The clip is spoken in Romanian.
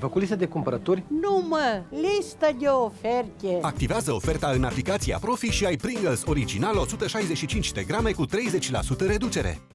făcut listă de cumpărături? Nu mă, listă de oferte. Activează oferta în aplicația Profi și ai Pringles original 165 de grame cu 30% reducere.